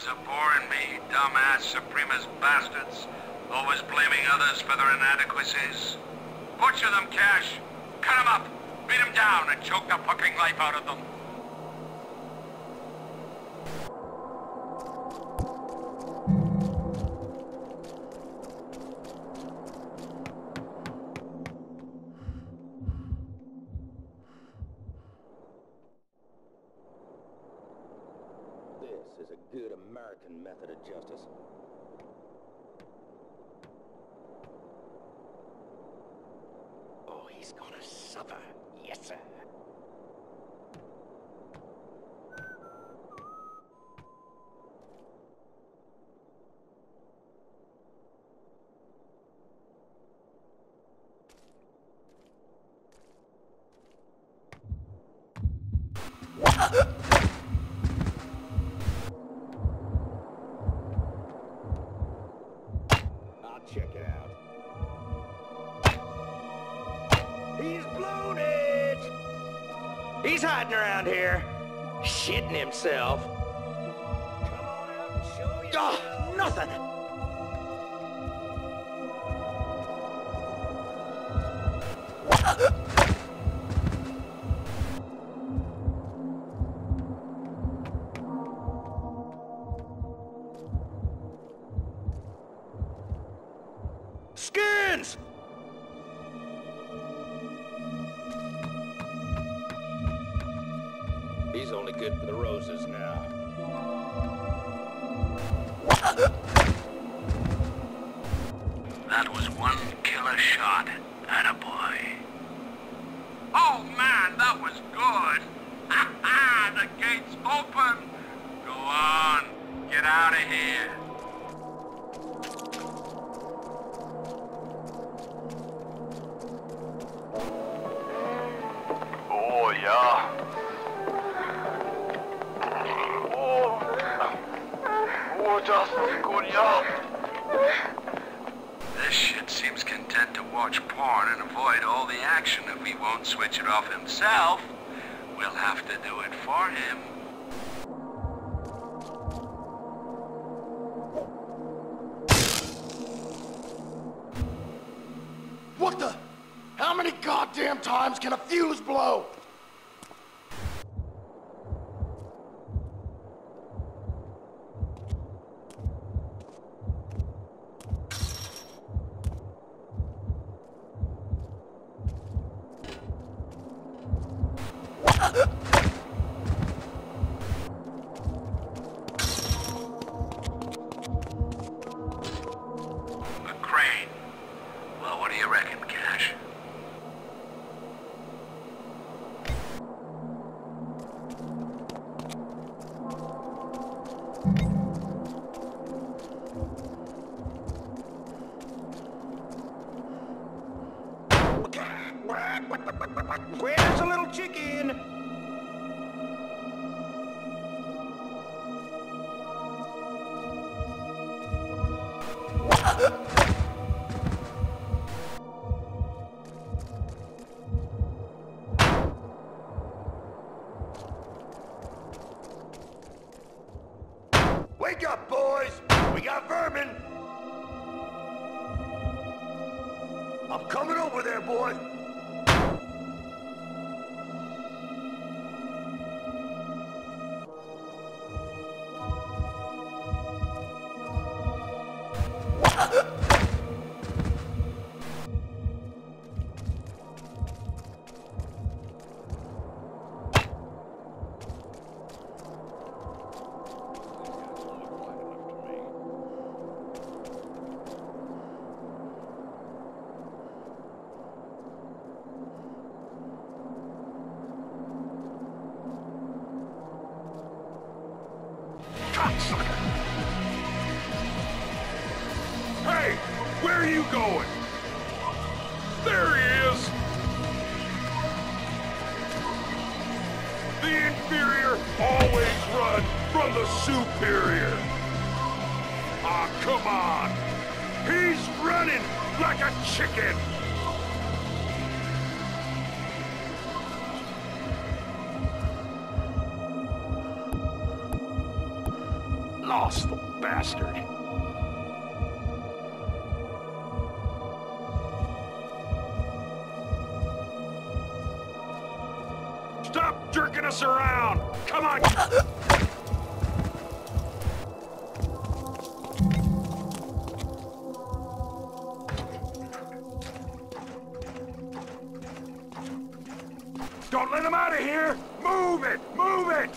are boring me, dumbass supremacist bastards. Always blaming others for their inadequacies. Butcher them, Cash. Cut them up, beat them down, and choke the fucking life out of them. This is a good American method of justice. Oh, he's gonna suffer. Yes, sir. I'll check it out. He's blown it! He's hiding around here, shitting himself. Come on out and show you. Oh, nothing! Skins! He's only good for the roses now. That was one killer shot. Attaboy. Oh man, that was good. Ha ha, the gate's open. Go on, get out of here. Oh, ja. Oh, das ist gut, ja. This shit seems content to watch porn and avoid all the action. If he won't switch it off himself, we'll have to do it for him. What the? How many goddamn times can a fuse blow? A crane. Well, what do you reckon, Cash? Where's the little chicken? Wake up, boys! We got vermin! I'm coming over there, boys! Hey, where are you going? There he is! The inferior always run from the superior. Ah, come on! He's running like a chicken! No! hostile bastard. Stop jerking us around! Come on! Don't let him out of here! Move it! Move it!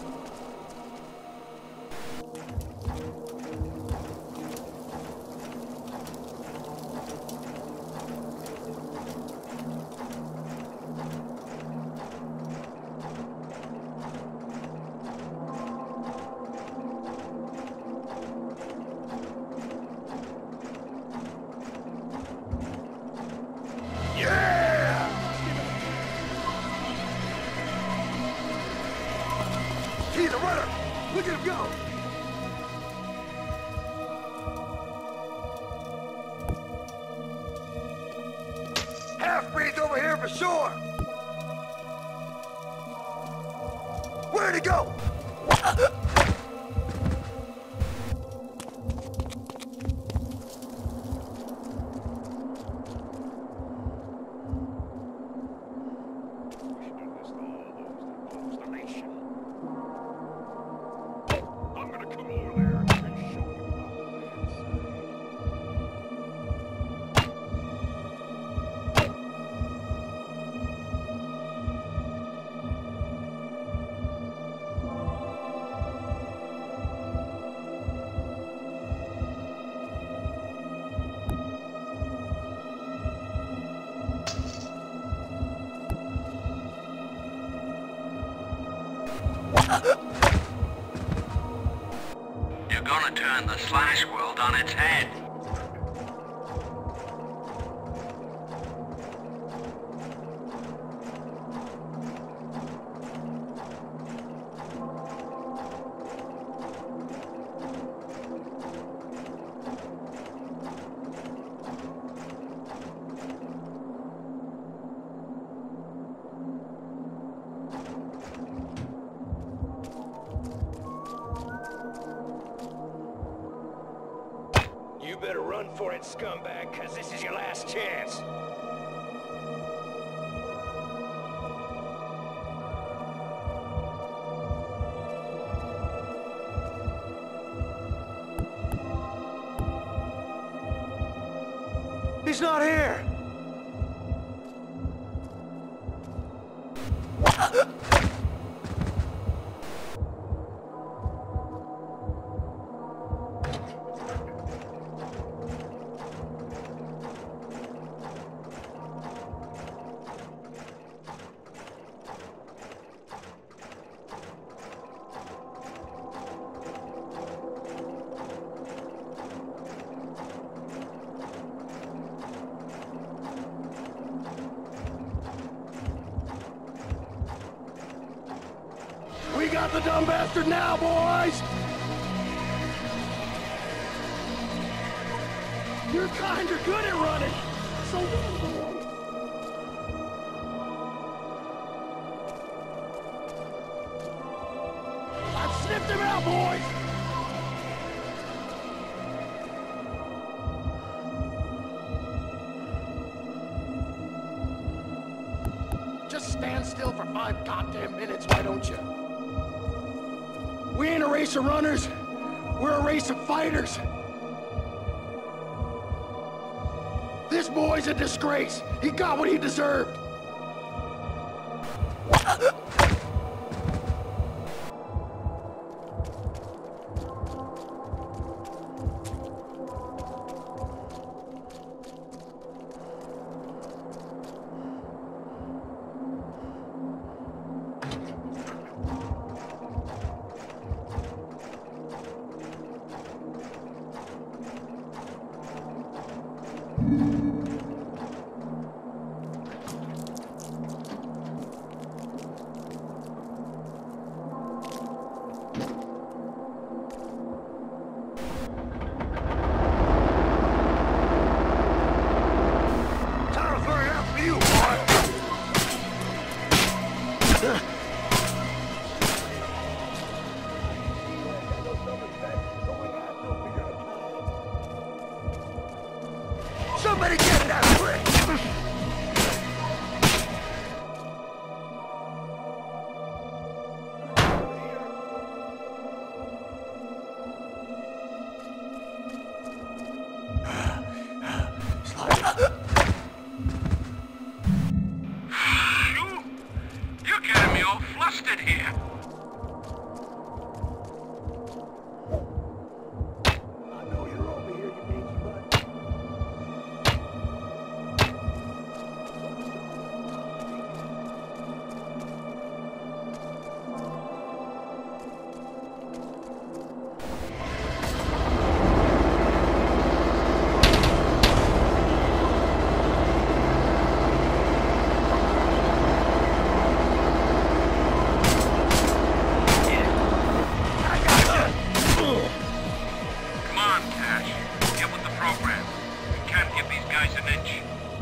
He's a runner! Look at him go! Half-breed's over here for sure! Where'd he go? I'm gonna come over there and show you You're gonna turn the Slash world on its head. You better run for it, scumbag, because this is your last chance. He's not here! We got the dumb bastard now, boys! You're kinda good at running, so run, boy. I've sniffed him out, boys! Just stand still for 5 goddamn minutes, why don't you? We ain't a race of runners. We're a race of fighters. This boy's a disgrace. He got what he deserved. Somebody get that quick! You're getting me all flustered here. I know you're over here, you dinky butt. Come on, Cash. Get with the program. We can't give these guys an inch.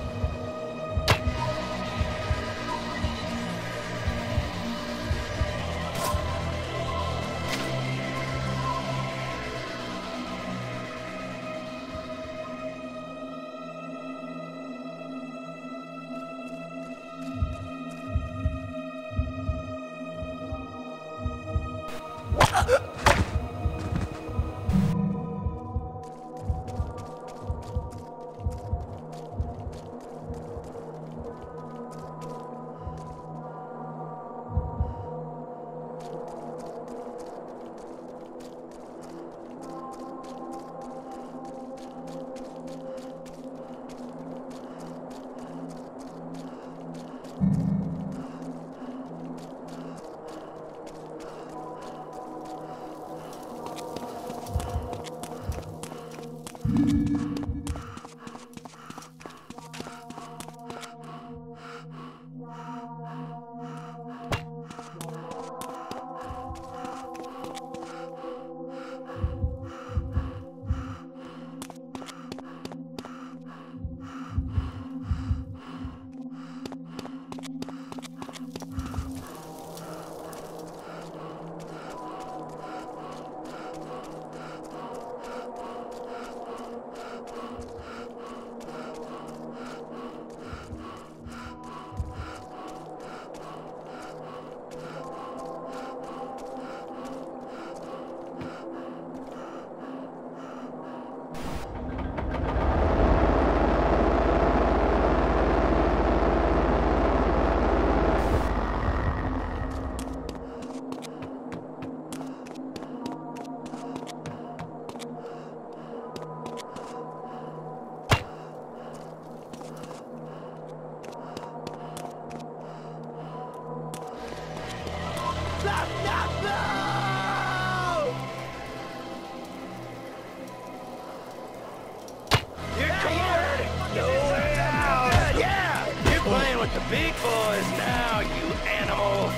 The big boys now, you animal!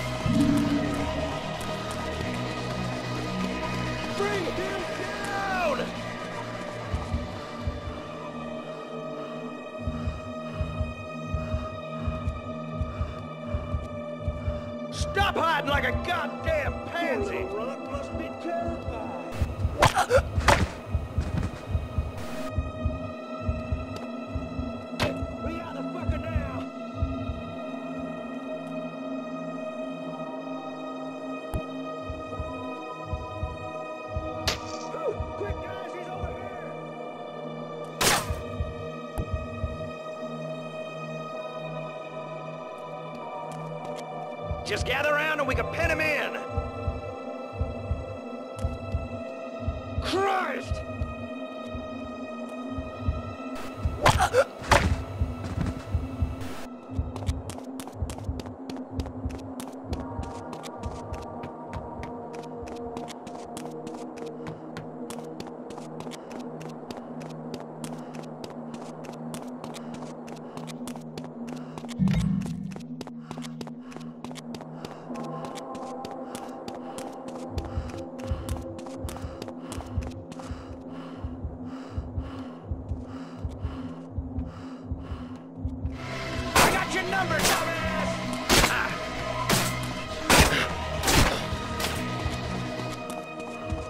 Bring him down! Stop hiding like a goddamn pansy! Poor little runt must be terrified. We got the fucker now! Quick, guys, he's over here! Just gather around and we can pin him in! Christ! Your number, dumbass!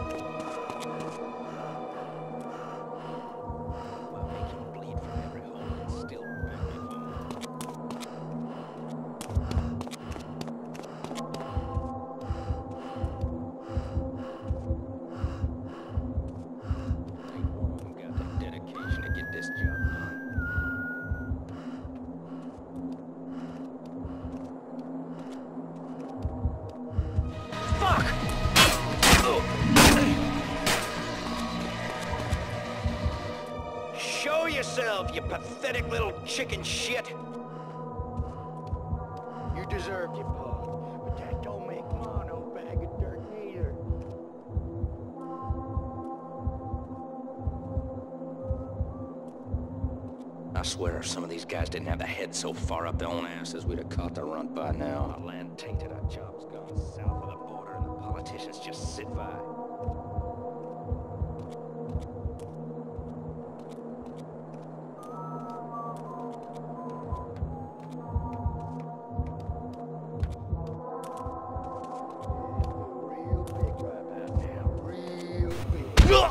We'll make him bleed from every hole. yourself, you pathetic little chicken shit. You deserved it, Paul. But that don't make Ma no bag of dirt neither. I swear if some of these guys didn't have the head so far up their own asses, we'd have caught the runt by now. Our land tainted, our jobs gone south of the border, and the politicians just sit by. Real big right about now. Real big.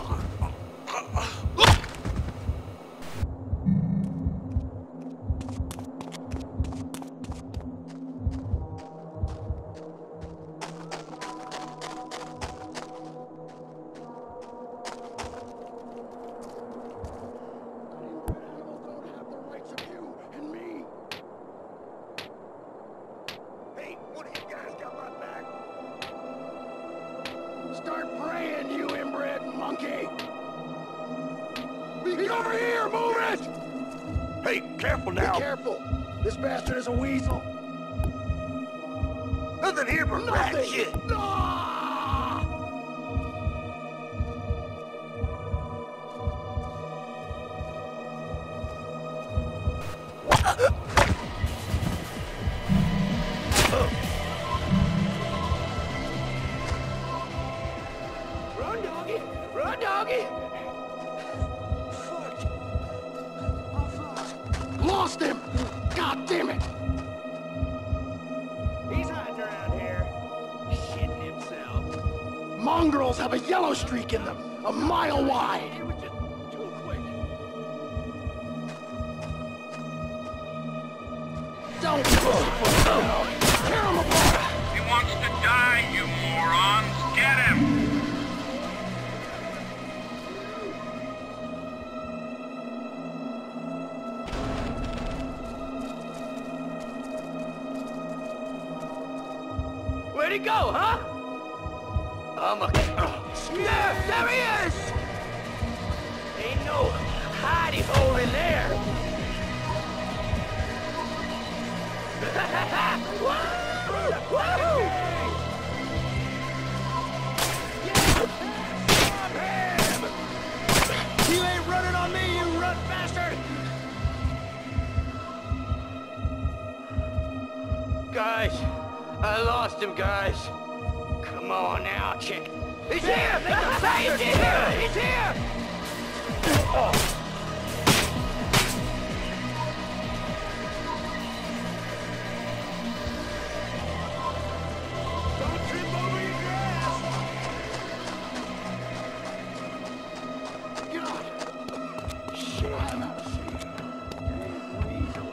Hey, one of you guys got my back? Start praying, you inbred monkey! He's over here! Move it! Hey, careful Be now. careful! This bastard is a weasel! Nothing here but rat Nothing! shit. Ah! Run, doggy! Run, doggy! Fuck. Oh, fuck. Lost him! God damn it! He's hiding around here, shitting himself. Mongrels have a yellow streak in them, a mile wide. It was just too quick. Don't tear him apart! He wants to die, you morons. Get him! Where'd he go, huh? There he is! Ain't no hidey hole in there. Woo! Woo! You ain't running on me, you runt bastard! Guys, I lost him, guys. Come on now, chick. He's here! He's here! He's here! Oh. Don't trip over your grass. God! Shit, I'm out of shape. Damn weasel.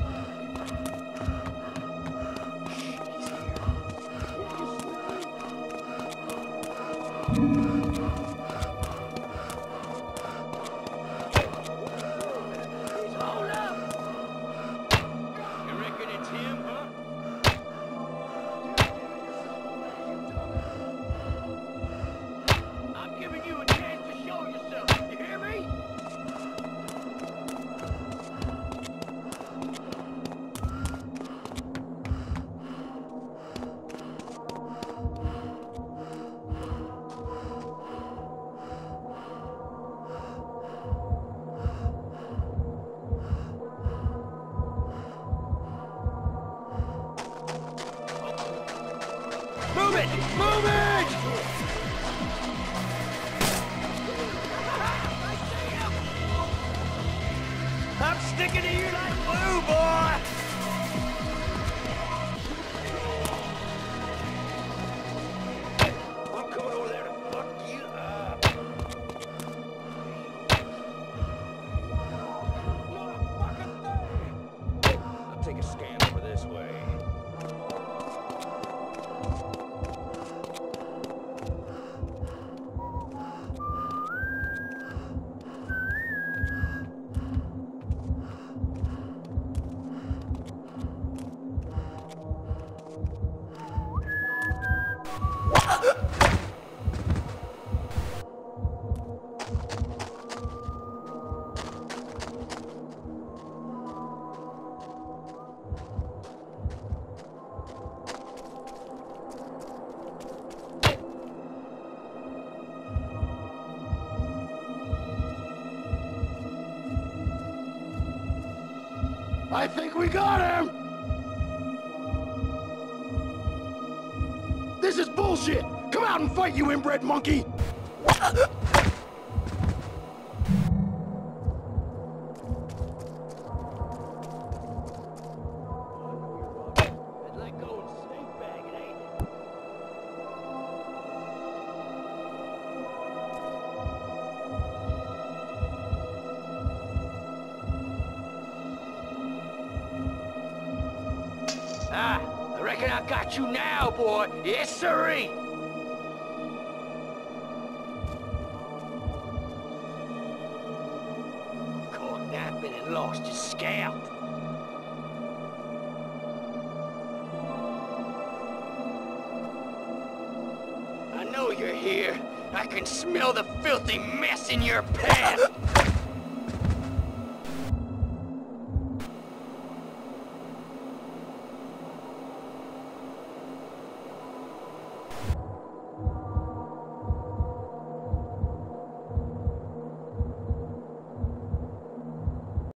Hold up! You reckon it's him, huh? I'm giving you a chance to show yourself. You hear me? Move it! Move it! I'm sticking to you like glue, boy! I'm coming over there to fuck you up. I'll take a scan over this way. I think we got him! This is bullshit! Come out and fight, you inbred monkey! I reckon I got you now, boy. Yes, sirree. Caught napping and lost his scalp. I know you're here. I can smell the filthy mess in your pants.